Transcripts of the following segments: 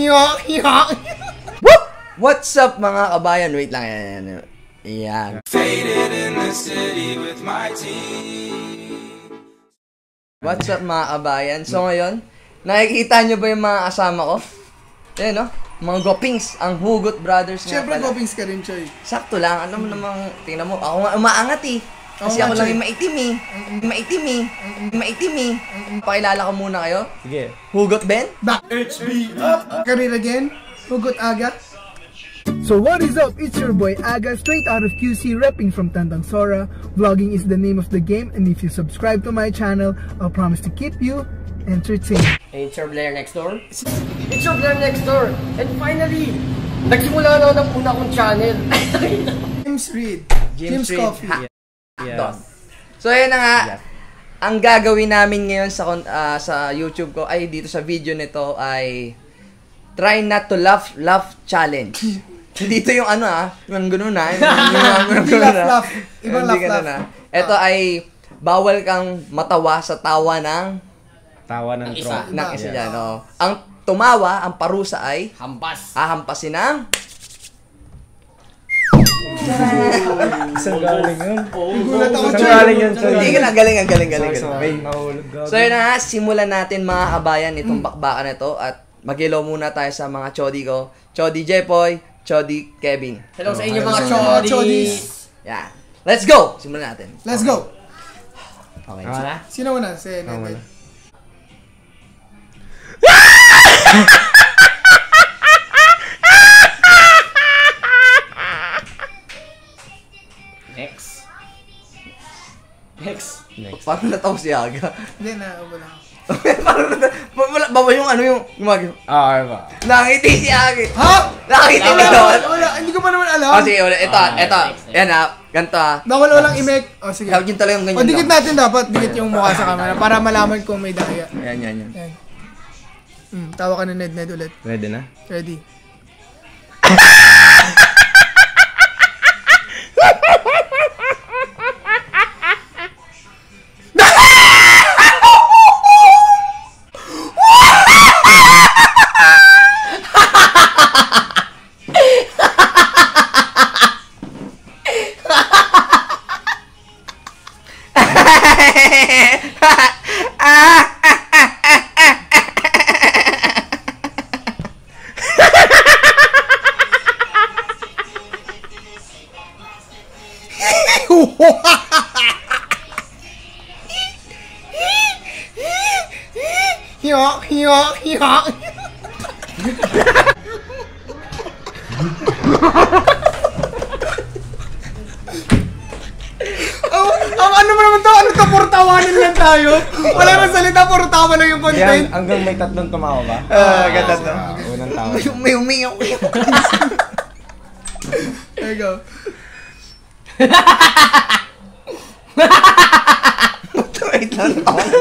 What's up mga kabayan? Wait lang yan. Yan. What's up mga kabayan? So ngayon, nakikita nyo ba yung mga kasama ko? Ayan no? Mga Gopings, ang Hugot Brothers nga Siyempre pala. Gopings ka rin, Choy. Sakto lang, alam mo namang, tingnan mo, ako nga umaangat eh. Kasi ako lang yung maitim eh. Pakilala ko muna kayo. Sige. Hugot Ben? Back. HB up. Career again. Hugot Aga. So what is up? It's your boy Aga, straight out of QC, repping from Tandang Sora. Vlogging is the name of the game, and if you subscribe to my channel, I'll promise to keep you entertained. Hey, it's your Blair next door. It's your Blair next door. And finally, nagsimula na ng una kong channel. James Reed. James Reed. Coffee. Yeah. So yun na nga. Yeah. Ang gagawin namin ngayon sa YouTube ko ay dito sa video nito ay try not to laugh challenge. Dito yung yung gano'n na. Hindi laugh. Ibang laugh. Ito ay bawal kang matawa sa tawa ng isa dyan. Ang tumawa, ang parusa ay hahampasin ng isang galing yun. Gulat ako, Isang galing yun. Hindi ka na, galing. Nahulog. So yun na, simulan natin mga kabayan itong bakbakan na ito at mag-hello muna tayo sa mga chodi ko. Chodi Jepoy, Chodi Kevin. Hello sa inyo mga chodis. Yan. Let's go! Simulan natin. Let's go. Okay. Sino muna? Si Ned. Next. Parang natawa si Aga. Hindi na, wala. Baba yung gumagano. Okay ba? Nakangiti si Aga. Ha? Nakangiti ka naman. Wala, hindi ko pa naman alam. Sige, wala. Ito. Yan ganito Bawal walang imek. O sige. Yun talaga yung ganyan. O dikit natin dapat, dikit yung mukha sa camera para malaman kung may daya. Yan. Tawa ka na Ned ulit. Ready na? Ready. Hiyok. Ano mo naman to? Ano to? Puro tawanin lang tayo. Wala nang salita, puro tawa lang yung content. Yan, hanggang may tatlong tumawa ba? Ganda to. Unang tawa. May umiyak. There you go. Wait lang.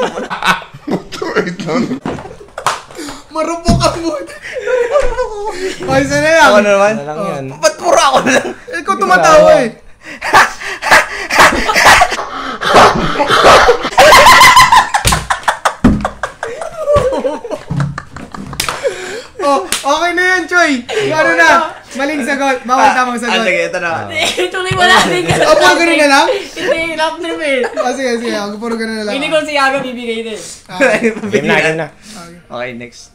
Marupok ka mo. Okay, sana lang. Ako na naman? Ano lang yan? Ba't puro ako na lang? Ikaw tumatawa eh. Okay na yan, Choy. Ano na? Maling sagot. Bawal tamang sagot. Sige, ito na. Tuloy mo natin ka. O, puro ganun na lang? Hindi, lap trip eh. Sige. Ako puro ganun na lang. Hindi ko si Aga bibigay din. Game na. Okay, next.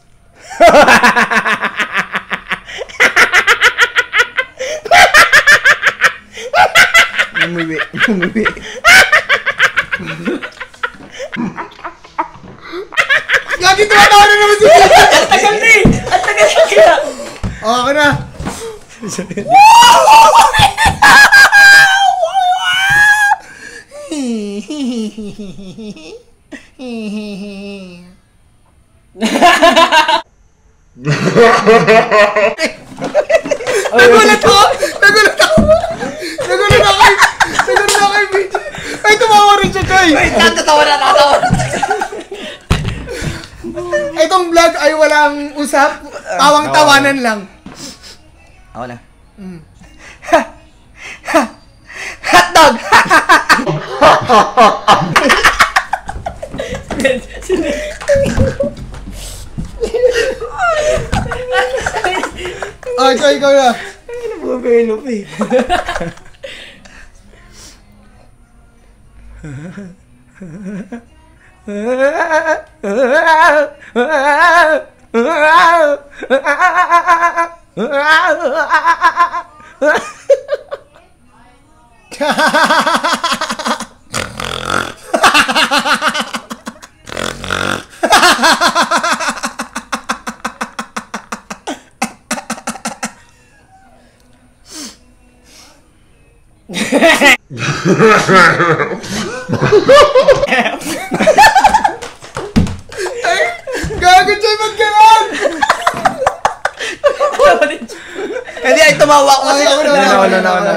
Umuwi. Lagi tumatawa na naman si Pete. Ang tagal na eh! Ang tagal na kaya! Ako na. Nagulat ako kay BJ. Ay, tumawa rin siya, Choy. Wait, natatawa na. Itong vlog ay walang usap, tawang-tawanan lang. Ako na. Hotdog! Oh, Choy, ikaw na. Ano po, Penelope? Gago, Choy, ba't ganon? Hindi, ay tumawa ko kasi. Wala.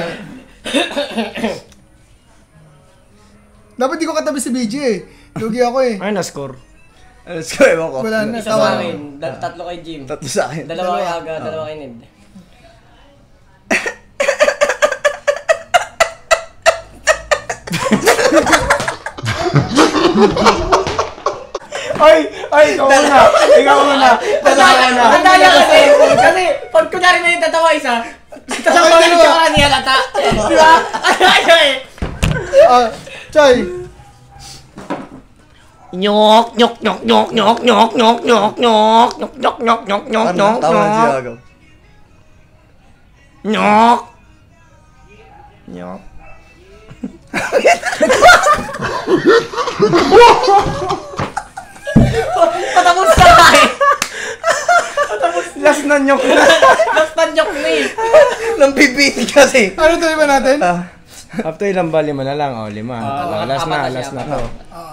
Dapat di ko katabi si BJ eh. Lugi ako eh. Ay, na-score. Ano ko, ewan ko. Wala na. Isa sa akin. Tatlo kay Jim. Tatlo sa akin. Dalawa kay Aga, dalawa kay Ned. Ay, ikaw muna. Ang daya kasi pag kunyari na yung tatawa isa, tatawa yung tsaka niya lata. Di ba? Ano eh? Choy. Nyok, nyok, nyok, nyok, nyok, nyok, nyok, nyok, nyok, nyok, nyok, nyok, nyok, nyok, nyok, Tama na siya agaw. nyok. Nyok. Patapos na eh. Last na nyok na. Basta nyok na eh. Nang pipiti kasi. Ano tuloy ba natin? After ilang ba? 5 na lang. O, 5. Last na to.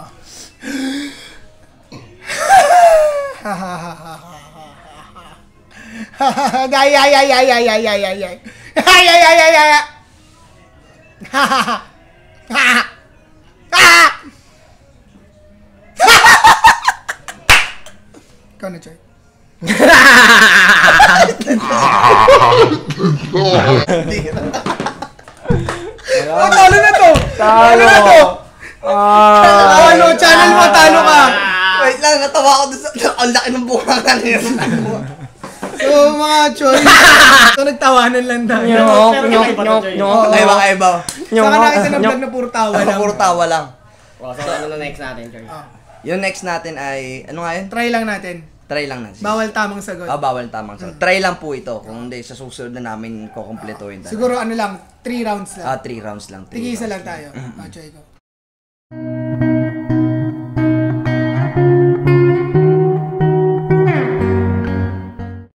Ikaw na, Choy. Talo na to! Talo! Talo! Channel mo, talo ka! Wait lang, natawa ako doon sa... Ang laki ng bunga kanina. So, mga Choy, so nagtawanan lang tayo. Nyok, nyok, nyok, nyok. Kaiba. Saka nakita ng vlog na puro tawa lang. Puro tawa lang. So, ano na next natin, Choy? Yung next natin ay... Ano nga yun? Try lang natin. Try lang natin. Bawal tamang sagot. Bawal tamang sagot. Try lang po ito. Kung hindi, sa susunod na namin kukumpletuhin. Siguro ano lang, 3 rounds lang. 3 rounds lang. Tig-isa lang tayo. Choy ko.